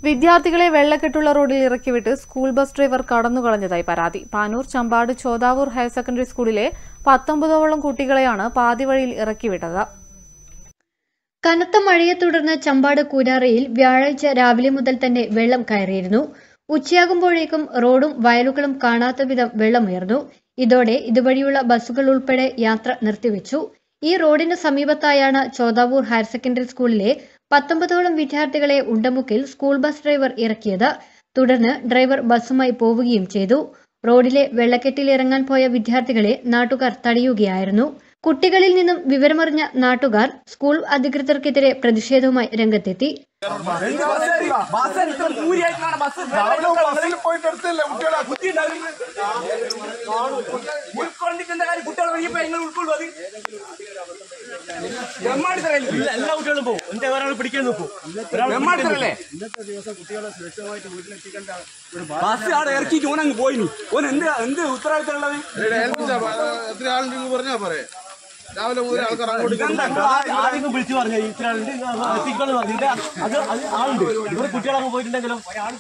വിദ്യാർത്ഥികളെ വെള്ളക്കെട്ടുള്ള റോഡിൽ ഇറക്കിവിട്ട് സ്കൂൾ ബസ് ഡ്രൈവർ കടന്നുകളഞ്ഞതായി പരാതി. പാനൂർ ചമ്പാട് ചോദാവൂർ ഹയർ സെക്കൻഡറി സ്കൂളിലെ 19ഓളം കുട്ടികളെയാണ് പാതിവഴിയിൽ ഇറക്കിവിട്ടത്. കനത്ത മഴയെ തുടർന്ന് ചമ്പാട് കൂരാറയിൽ വ്യാഴാഴ്ച രാവിലെ മുതൽ തന്നെ വെള്ളം കയറിയിരുന്നു. ഉച്ചയാകുമ്പോഴേക്കും റോഡും വയലുകളും കാണാത്ത വിധം വെള്ളമുയർന്നു. ഇതോടെ ഇതുവഴിയുള്ള ബസ്സുകൾ ഉൾപ്പെടെ യാത്ര നിർത്തിവെച്ചു. ഈ റോഡിന് സമീപത്തായാണ് ചോദാവൂർ ഹയർ സെക്കൻഡറി സ്കൂളിലെ 19ഓളം വിദ്യാർത്ഥികളെ ഉണ്ടമുക്കിൽ സ്കൂൾ ബസ് ഡ്രൈവർ ഇറക്കിയത്. തുടർന്ന് ഡ്രൈവർ ബസ്സുമായി പോവുകയും ചെയ്തു. റോഡിലെ വെള്ളക്കെട്ടിൽ ഇറങ്ങാൻ പോയ വിദ്യാർത്ഥികളെ നാട്ടുകാർ തടയുകയായിരുന്നു. കുട്ടികളിൽ നിന്നും വിവരമറിഞ്ഞ നാട്ടുകാർ സ്കൂൾ അധികൃതർക്കെതിരെ പ്രതിഷേധവുമായി രംഗത്തെത്തി. എല്ലാ കുട്ടികളും പോകും. എന്റെ ഒരാൾ പിടിക്കാൻ നോക്കും. ബസ് അവിടെ ഇറക്കി ഓനങ്ങ് പോയിനി. ഓൻ എന്ത് ഉത്തരവാദിത്തമുള്ളത്? എത്ര ആളുണ്ടെന്ന് പറഞ്ഞാ പറയാ. രാവിലെ മുതൽ ആൾക്കാർ ആദ്യം വിളിച്ചു പറഞ്ഞു അത് ആളുണ്ട്. ഇവിടെ കുട്ടികളങ്ങ് പോയിട്ടുണ്ടെങ്കിലും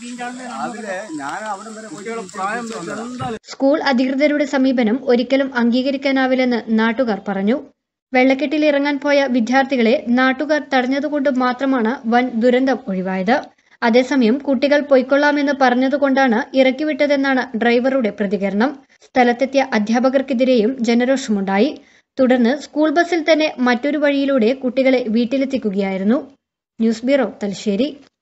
സ്കൂൾ അധികൃതരുടെ സമീപനം ഒരിക്കലും അംഗീകരിക്കാനാവില്ലെന്ന് നാട്ടുകാർ പറഞ്ഞു. വെള്ളക്കെട്ടിൽ ഇറങ്ങാൻ പോയ വിദ്യാർത്ഥികളെ നാട്ടുകാർ തടഞ്ഞതുകൊണ്ട് മാത്രമാണ് വൻ ദുരന്തം ഒഴിവായത്. അതേസമയം കുട്ടികൾ പൊയ്ക്കൊള്ളാമെന്ന് പറഞ്ഞതുകൊണ്ടാണ് ഇറക്കിവിട്ടതെന്നാണ് ഡ്രൈവറുടെ പ്രതികരണം. സ്ഥലത്തെത്തിയ അധ്യാപകർക്കെതിരെയും ജനരോഷമുണ്ടായി. തുടർന്ന് സ്കൂൾ ബസ്സിൽ തന്നെ മറ്റൊരു വഴിയിലൂടെ കുട്ടികളെ വീട്ടിലെത്തിക്കുകയായിരുന്നു. News bureau, Thalassery.